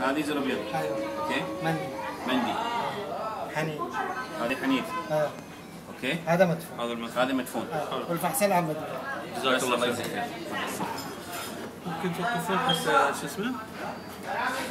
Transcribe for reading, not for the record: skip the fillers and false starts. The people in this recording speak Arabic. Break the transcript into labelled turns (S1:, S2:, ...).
S1: هذه زر ابيض.
S2: ايوه.
S1: اوكي.
S2: مندي.
S1: حنيف.
S2: هذه
S1: حنيف. اوكي.
S2: هذا مدفون.
S1: هذا مدفون.
S2: والفحصين عم مدفون.
S1: جزاك الله خير.
S3: ممكن توقفون حتى شو اسمه؟